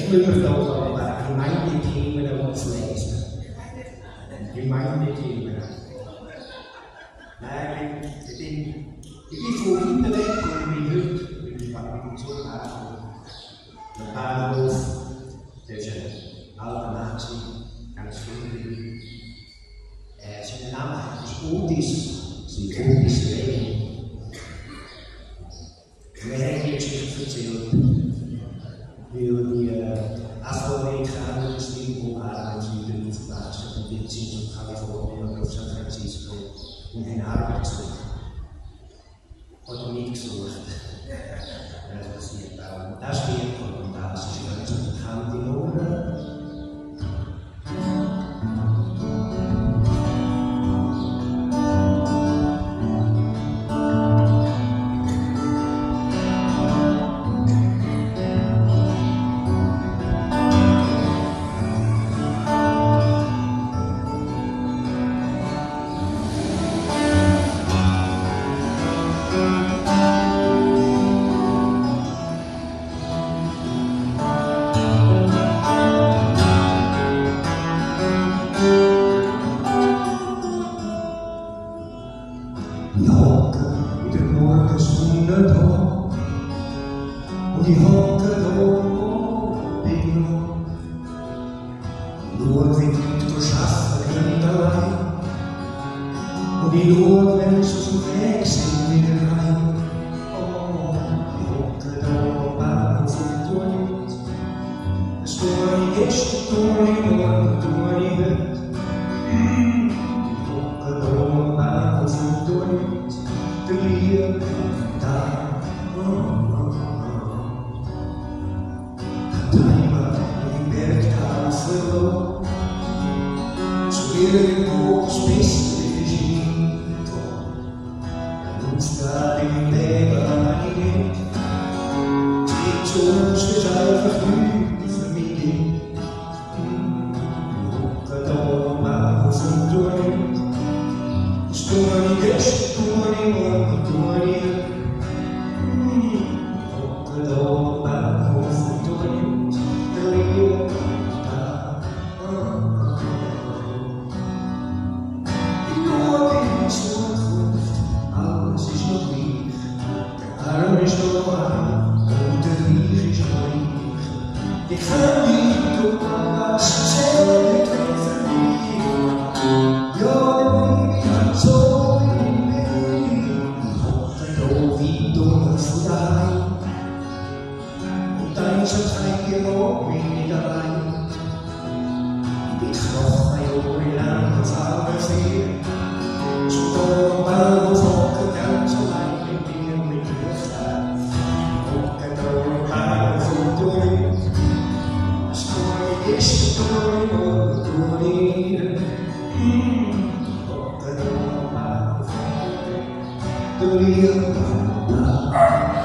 überflogen, aber Gemeindethemen, die zu lesen. Gemeindethemen. Nein, ich bin von hinten weg und bin heute, bin ich mit dem Zug der Bahnhof, der ist ein alter Mann, ganz früh. Sein Name ist Otis Lehmann. Wir haben die Geschichte erzählt, weil die Afroamerikaner irgendwo waren, die in den Verlassen von Vincent und Kalifornien und auf San Francisco und haben Arbeit gesucht. Oder nicht gesucht. Das passiert auch. Und das wird und das ist ganz bekannt in Ohren. The